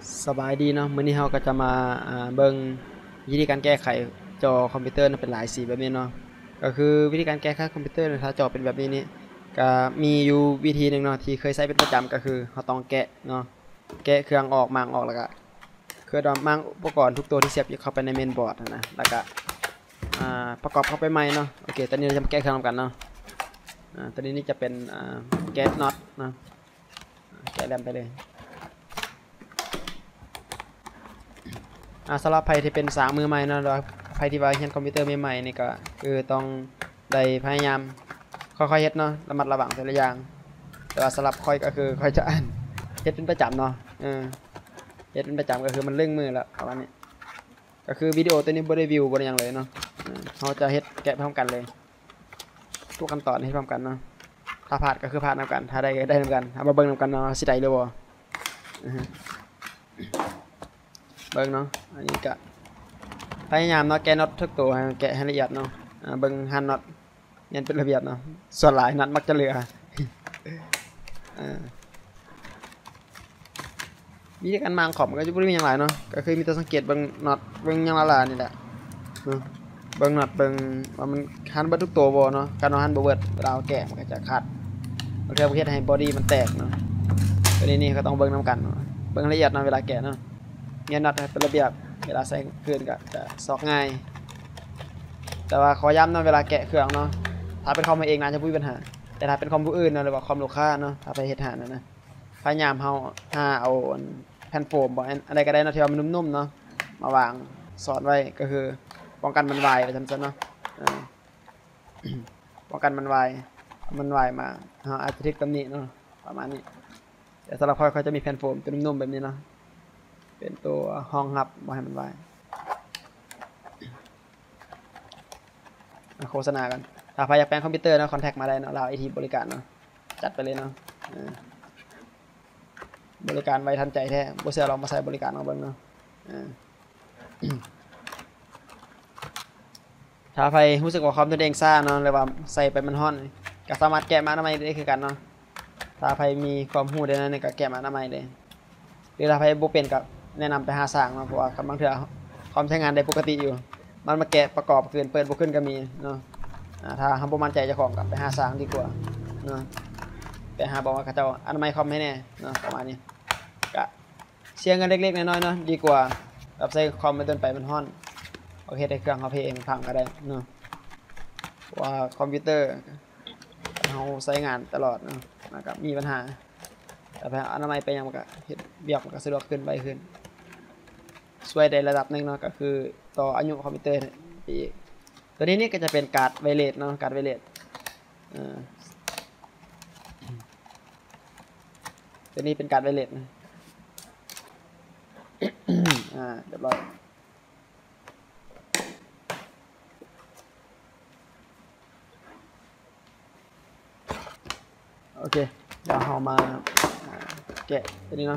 สบายดีเนาะมื้อนี้เราก็จะมาเบิ่งวิธีการแก้ไขจอคอมพิวเตอร์เป็นหลายสีแบบนี้เนาะก็คือวิธีการแก้ไขคอมพิวเตอร์ถ้าจอเป็นแบบนี้นี่ก็มีอยู่วิธีหนึงเนาะที่เคยใช้เป็นประจำก็คือเราต้องแกะเนาะแกะเครื่องออกมางออกแล้วก็คือดอมางอุปกรณ์ทุกตัวที่เสียบเข้าไปในเมนบอร์ดนะแล้วก็ประกอบเข้าไปใหม่เนาะโอเคตอนนี้เราจะมาแกะเครื่องกันเนาะตอนนี้นี่จะเป็นแกะน็อตเนาะแกะแรมไปเลยสำหรับใครที่เป็นสาวมือใหม่นะหรือใครที่ว่าเรียนคอมพิวเตอร์ใหม่ๆนี่ก็คือต้องได้พยายามค่อยๆเฮ็ดเนาะระมัดระวังแต่ละอย่างแต่ว่าสำหรับค่อยก็คือค่อยจะเฮ็ดเป็นประจำเนาะเฮ็ดเป็นประจำก็คือมันเร่งมือแล้วประมาณนี้ก็คือวิดีโอตัวนี้บ่ได้วิวบ่ได้หยังเลยเนาะเราจะเฮ็ดแกะพร้อมกันเลยทุกขั้นตอนเฮ็ดพร้อมกันเนาะถ้าพลาดก็คือพลาดนำกันถ้าได้ก็ได้นำกันเอามาเบิ่งนำกันเนาะสิได้หรือบ่เบิ่งเนาะอันนี้ก็พยายามเนาะแกะน็อตทุกตัวให้แกะให้ละเอียดเนาะเบิ่งหันน็อตเนียนเป็นระเบียบเนาะส่วนหลายน็อตมักจะเหลือวิธีการมางขอบมันก็จะบ่มีหยังหลายเนาะก็คือมีแต่สังเกตเบิ่งน็อตเบิ่งหยังละนี่แหละเนาะเบิ่งน็อตเบิ่งว่ามันหันเบิดทุกตัวบ่เนาะการหันบ่เบิดเวลาแกะมันก็จะขาดบางทีประเภทให้บอดี้มันแตกเนาะตัวนี้ก็ต้องเบิ่งนำกันเนาะเบิ่งละเอียดเนาะเวลาแกะเนาะเนี่ยน็อตเป็นระเบียบเวลาใส่เครื่องก็จะซอกง่ายแต่ว่าขอย้ำเนาะเวลาแกะเครื่องเนาะถ้าเป็นคอมเองน่าจะไม่มีปัญหาแต่ถ้าเป็นคอมผู้อื่นเนาะหรือว่าคอมลูกค้าเนาะถ้าไปเฮ็ดหานะพยายามเอาแผ่นโฟมบ่อะไรก็ได้เนาะที่ว่ามันนุ่มๆเนาะมาวางสอดไว้ก็คือป้องกันมันวายไปซั่นๆเนาะป้องกันมันวายมาอาจจะทิกตำหนิเนาะประมาณนี้แต่สำหรับค่อยๆจะมีแผ่นโฟมตัวนุ่มๆแบบนี้เนาะเป็นตัวห้องหับบ่ให้มันวายโฆษณากันถ้าใครอยากแปลงคอมพิวเตอร์นะคอนแทคมาได้เนาะเราไอทีบริการเนาะจัดไปเลยเนาะบริการไวทันใจแท้บ่เสียลองมาใช้บริการเอาเบิ่งเนาะถ้าใครรู้สึกว่าคอมตัวเองซ่าเนาะหรือว่าใส่ไปมันฮ้อนก็สามารถแกะมาอนามัยได้คือกันเนาะถ้าใครมีความรู้ในนั้นก็แกะมาอนามัยเลยหรือถ้าใครบ่เป็นก็แนะนำไปหาสร้างเนาะเพราะว่าบางเทื่อคอมใช้งานได้ปกติอยู่มันมาแกะประกอบเกินเปิดบ่ขึ้นก็มีเนาะถ้าทำบ่มั่นใจเจ้าของก็ไปหาสร้างดีกว่าเนาะไปหาบอกว่าเขาเจ้าอนามัยคอมให้แน่เนาะประมาณนี้ก็เสียเงินเล็กๆน้อยๆเนาะดีกว่าแบบใส่คอมไปจนไปมันฮ้อนโอเคได้เครื่องเฮาเพลงพังก็ได้เนาะว่าคอมพิวเตอร์เฮาใช้งานตลอดเนาะมันก็มีปัญหาแต่พออนามัยไปยังมันก็เฮ็ดเวียกมันก็สะดวกขึ้นไปขึ้นช่วยได้ระดับนึงเนาะก็คือต่ออายุคอมพิวเตอร์อีกตัวนี้นี่ก็จะเป็นการ์ดไวเลสเนาะการ์ดไวเลสตัวนี้เป็นการ์ดไวเลสนะเรียบร้อยโอเคเดี๋ยวเรามาแกะตัวนี้เนาะ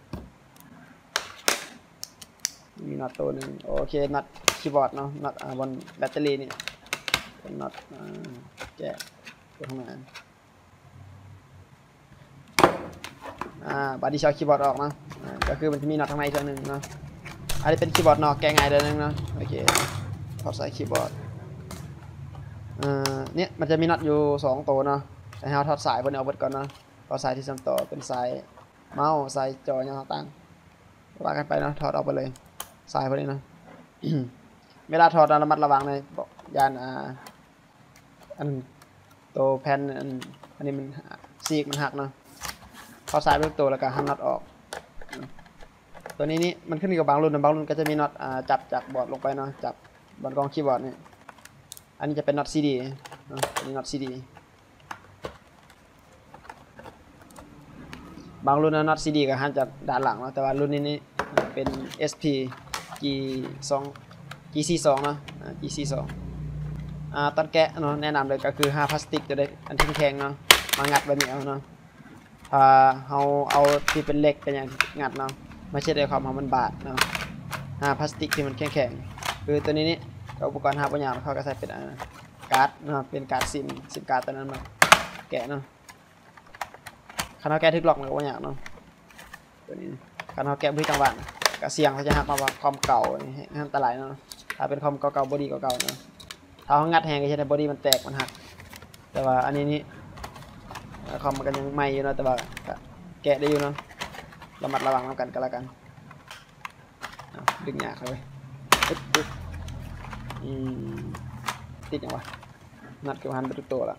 มีน็อตตัวหนึ่งโอเคน็อตคีย์บอร์ดเนาะน็อตบนแบตเตอรี่นี่เป็นน็อตแกะตัวข้างหน้าบอดี้ช็อคคีย์บอร์ดออกเนาะก็คือมันจะมีน็อตข้างในตัวหนึ่งเนาะอันนี้เป็นคีย์บอร์ดนอกแกะง่ายตัวนึงเนาะโอเคถอดสายคีย์บอร์ดเนี่ยมันจะมีน็อตอยู่2ตัวเนาะให้เราถอดสายพวกนี้ออกหมดก่อนเนาะถอดสายที่ส่งต่อเป็นสายเมาส์สายจอยังต่างว่ากันไปเนาะถอดออกไปเลยสายพวกนี้เนาะ เวลาถอดระมัดระวังในยานอันตัวแผ่นอันนี้มันซีกมันหักเนาะถอดสายไปตัวแล้วก็หันน็อตออกตัวนี้นี่มันขึ้นอยู่กับบางรุ่นก็จะมีน็อตจับจากบอร์ดลงไปเนาะจับบนกองคีย์บอร์ดนี่อันนี้จะเป็นน็อตซีดีเนาะนี่น็อตซีดีบางรุ่นน็อตซีดีก็หันจากด้านหลังเนาะแต่ว่ารุ่นนี้นี่เป็น SP G2 G42 เนาะG42 ตอนแกะเนาะแนะนำเลยก็คือ5พลาสติกจะได้อันที่แข็งเนาะมางัดแบบนี้เอาเนาะเอาที่เป็นเหล็กเป็นอย่างงัดเนาะไม่ใช่ด้วยความมันบาดเนาะพลาสติกที่มันแข็งคือตัวนี้นี่อุปกรณ์ปัญญาเขาก็ใส่เป็นการ์ดเนาะเป็นการ์ดซิมการ์ดตัวนั้นมาแกะเนาะขนาดแกะทึกหลอกมันก็ปัญญาเนาะตัวนี้การเขาแกะบริจังหวะก็เสี่ยงเขาจะหักมาว่าความเก่าอันตรายเนาะถ้าเป็นความเก่าๆบอดี้เก่าๆเนาะถ้าเขางัดแหงก็จะได้บอดี้มันแตกมันหักแต่ว่าอันนี้คอมมันก็ยังใหม่อยู่เนาะแต่ว่าแกะได้อยู่เนาะระมัดระวังกันก็แล้วกันดึงยากเลยติดยังวะนัดกับหันไปทุกตัวละ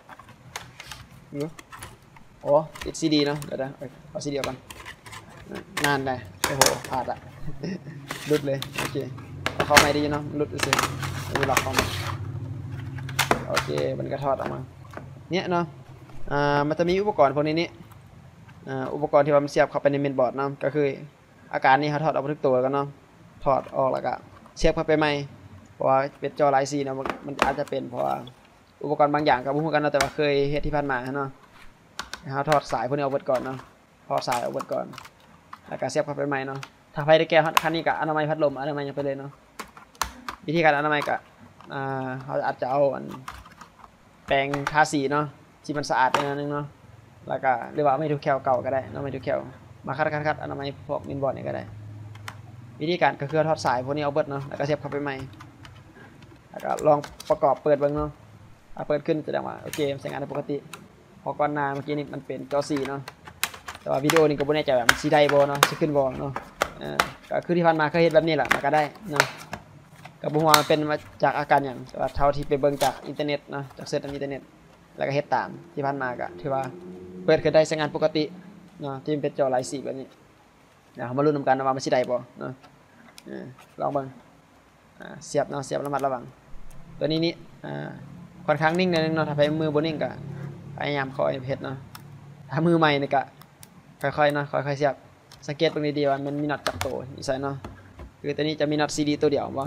โอ้ติดซีดีเนาะเดี๋ยวเอาซีดีก่อนนานเลยโอ้โหพลาดอะลุดเลยโอเคเข้าไม่ดีเนาะลุดเฉยไม่มีหลอกเข้ามาโอเคมันก็ทอดออกมาเนี่ยเนาะมันจะมีอุปกรณ์พวกนี้อุปกรณ์ที่ว่ามันเสียบเข้าไปในเมนบอร์ดเนาะก็คืออาการนี้เขาถอดออกทุกตัวกันเนาะถอดออกแล้วก็เสียบเข้าไปใหม่เพราะว่าเป็นจอไลซีเนาะมันอาจจะเป็นเพราะว่าอุปกรณ์บางอย่างกับพวกกันเนาะแต่ว่าเคยเฮ็ดที่ผ่านมาเนาะเขาถอดสายพวกนี้ออกหมดก่อนเนาะถอดสายออกหมดก่อนแล้วก็เสียบเข้าไปใหม่เนาะถ้าใครได้แก้คันนี้กับอนามัยพัดลมอนามัยยังไปเลยเนาะวิธีการอนามัยกับเขาอาจจะเอาแปรงทาสีเนาะที่มันสะอาดไปนิดนึงเนาะแล้วก็หรือว่าไม่ถูกแคลเก่าก็ได้เนาะไม่ถูกแคลมาคัดอนามัยพวกมินบอร์ดนี่ก็ได้วิธีการก็คือทอดสายพวกนี้เอาเบิดเนาะแล้วก็เสียบเข้าไปใหม่แล้วก็ลองประกอบเปิดเบิ่งเนาะเปิดขึ้นแสดงว่าโอเคใช้งานได้ปกติพอก่อนหน้าเมื่อกี้นี่มันเป็นจอสีเนาะแต่ว่าวิดีโอนี่ก็ไม่แน่ใจว่ามันสีได้บ่เนาะสิขึ้นบ่เนาะก็คือที่ผ่านมาเคยเห็นแบบนี้แหละมันก็ได้เนาะกับบุหัวมันเป็นมาจากอาการอย่างแต่ว่าเท่าที่ไปเบิ่งจากอินเทอร์เน็ตเนาะจากเสิร์ชในอินเทอร์เน็ตแล้วก็เฮ็ดตามที่ผ่านมาก็ถือว่าเปิดขึ้นได้ใช้งานปกติเนาะที่เป็นจอหลายสีแบบนี้เดี๋ยวมาลุ้นกันว่ามันสิได้บ่เนาะลองเบิ่งเสียบเนาะเสียบระมัดระวังตัวนี้นี่ค่อนข้างนิ่งนิดนึงเนาะถ้าไปมือบ่นิ่งก็พยายามคอยเฮ็ดเนาะถ้ามือใหม่นี่ก็ค่อยๆเนาะค่อยๆเสียบสังเกตตรงนี้ดีว่ามันมีน็อตจับตัวอีใส่เนาะคือตัวนี้จะมีน็อตซีดีตัวเดียวบ่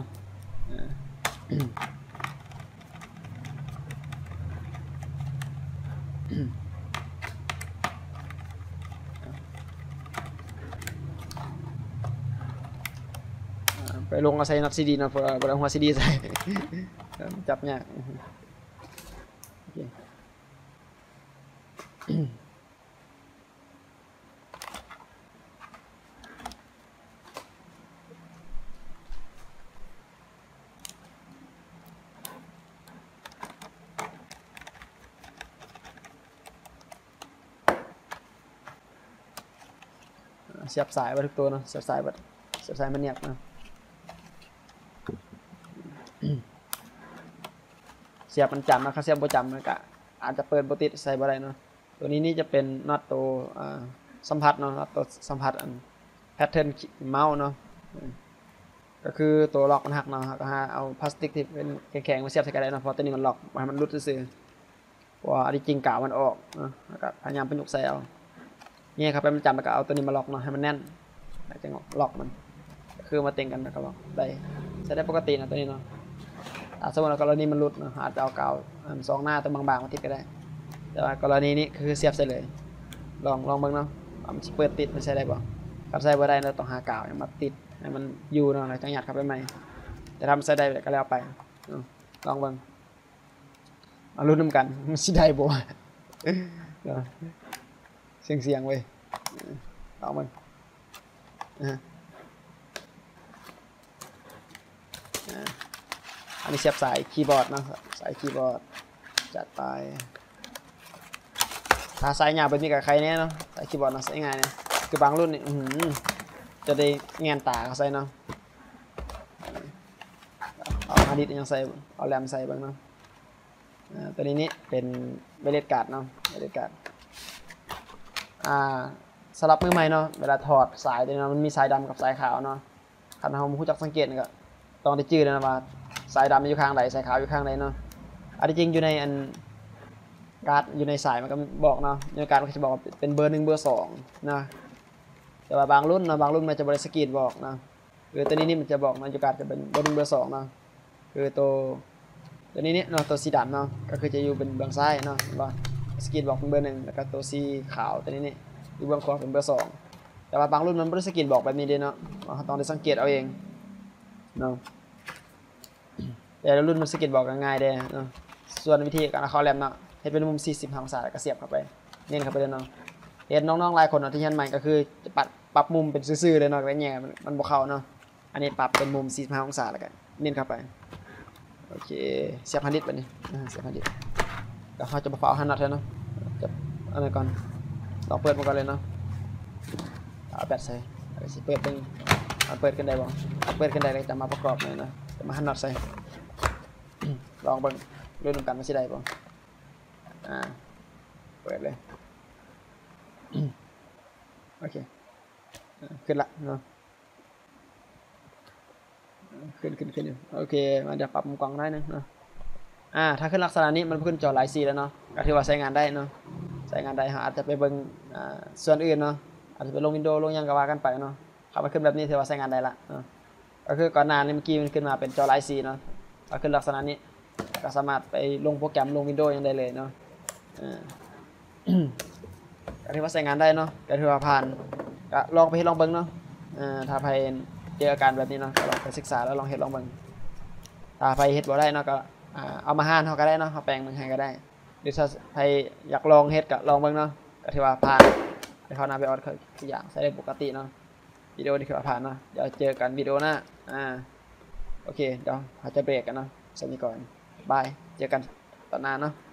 ไปลงเอาใส่น็อตซีดีเนาะเพราะว่าหัวซีดีใส่จับยากโอเคเสียบสายไปทุกตัวเนาะเสียบสายมันเนียบเนาะเสียบมันจำนะเขาเสียบโบจำมันก็อาจจะเปิดโบติดใส่บ่ได้เนาะตัวนี้นี่จะเป็นน็อตตัวสัมผัสเนาะน็อตตัวสัมผัสแพทเทิร์นเมาส์เนาะก็คือตัวล็อกมันหักเนาะก็เอาพลาสติกที่เป็นแข็งๆมาเสียบใส่กันได้เนาะเพราะตัวนี้มันล็อกให้มันรุดซื่อๆเพราะว่าอันนี้จริงกาวมันออกเนาะแล้วก็พยายามประยุกต์ใส่เอาเนี่ยครับมันจำแล้วก็เอาตัวนี้มาล็อกเนาะให้มันแน่นแล้วจะล็อกมันคือมาเต็งกันแล้วก็ล็อกได้ใช้ได้ปกตินะตัวนี้เนาะสมมติว่ากรณีมันหลุดเนาะอาจจะเอากาวซองหน้าตัวบางๆมาติดก็ได้แต่ว่ากรณีนี้คือเสียบใส่เลยลองเบิ่งเนาะมันเปิดติดมันใช้ได้ป่ะกับใช้บ่ได้เราต้องหากาวมาติดให้มันอยู่เนาะแล้วจังหยัดเข้าไปใหม่แต่ทำใช้ได้ก็แล้วไปลองเบิ่งมาลุ้นกันมันสิได้บ่เสียงเว้ยลองเบิ่งอันนี้เสียบสายคีย์บอร์ดนะสายคีย์บอร์ดจัดไปถ้าสายยาวแบบนี้กับใครเนี่ยเนาะสายคีย์บอร์ดเนาะใช้ง่ายเนี่ยคือบางรุ่นนี่จะได้แงนตาเขาใส่เนาะเอาฮาร์ดดิสก์ยังใส่เอาแรมใส่บ้างเนาะตัวนี้นี่เป็นเบลเลตการ์ดเนาะเบลเลตการ์ดสลับมือใหม่เนาะเวลาถอดสายตัวนี้มันมีสายดำกับสายขาวเนาะคันเราผู้จักสังเกตก็ต้องได้จื้อนะว่าสายดำอยู่ข้างใดสายขาวอยู่ข้างใดเนาะอันที่จริงอยู่ในอันการ์ดอยู่ในสายมันก็บอกเนาะในการ์ดมันจะบอกเป็นเบอร์1เบอร์2นะแต่ว่าบางรุ่นนะบางรุ่นมันจะบริสกรีนบอกนะคือตัวนี้นี่มันจะบอกนะอยู่การ์ดจะเป็นเบอร์1เบอร์2นะคือตัวนี้เนาะตัวสีดำเนาะก็คือจะอยู่เป็นเบื้องซ้ายเนาะว่าสกรีนบอกเป็นเบอร์1แล้วก็ตัวสีขาวตัวนี้นี่อยู่เบื้องขวาเป็นเบอร์2แต่ว่าบางรุ่นมันบริสกรีนบอกแบบนี้เนาะต้องได้สังเกตเอาเองเนาะแต่รุ่นมันสกิดบอกง่ายๆเด้เนาะส่วนวิธีการเข้าแรมเนาะให้เป็นมุม40 องศาแล้วก็เสียบเข้าไปเน้นเข้าไปเลยเนาะเห็นน้องๆหลายคนที่ยันใหม่ก็คือจะปปรับมุมเป็นซื่อๆเลยเนาะแล้วแง่มันบ่เข้าเนาะอันนี้ปรับเป็นมุม45องศาแล้วกันเน้นเข้าไปโอเคเสียบพันลิตรบัดนี้เสียบพันลิตรก็เขาจะบ่ฟ้าหันน็อตแล้วเนาะจะอันนั้นก่อนลองเปิดมันก่อนเลยเนาะเอาแบตใส่สิเปิดเป็นเปิดกันได้บ่เปิดกันได้เลยจะมาประกอบเลยนะจะมาหันน็อตใส่ลองเบิ่งดูนำกันว่าสิได้บ่เปิดเลยโอเคขึ้นละเนาะขึ้นอยู่โอเคมันจะปรับมุมกล้องได้นึงเนาะถ้าขึ้นลักษณะนี้มันขึ้นจอหลายสีแล้วเนาะก็ถือว่าใช้งานได้เนาะใช้งานได้อาจจะไปเบิ่งส่วนอื่นเนาะอาจจะไปลงวินโดว์ลงยังก็ว่ากันไปเนาะถ้ามันขึ้นแบบนี้ถือว่าใช้งานได้ละเนาะก็คือก่อนหน้านี้เมื่อกี้มันขึ้นมาเป็นจอหลายสีเนาะถ้าขึ้นลักษณะนี้ก็สามารถไปลงโปรแกรมลงวินโดว์ยังได้เลยเนาะก็ถือว่าใช้งานได้เนาะก็ถือว่าผ่านก็ลองไปลองเบิ่งเนาะถ้าใครเจออาการแบบนี้เนาะก็ลองไปศึกษาแล้วลองเฮ็ดลองเบิ่งถ้าใครเฮ็ดบ่ได้เนาะก็เอามาห่านเฮาก็ได้เนาะเฮาแปลงมันให้ก็ได้หรือถ้าใครอยากลองเฮ็ดก็ลองเบิ่งเนาะก็ถือว่าผ่านไปเข้าหน้าไปออดทุกอย่างใช้ได้ปกติเนาะวิดีโอนี้คือว่าผ่านเนาะเดี๋ยวเจอกันวิดีโอหน้าโอเคเดี๋ยวเราจะเบรกกันเนาะสวัสดีก่อนบายเจอกันตอนหน้าเนาะ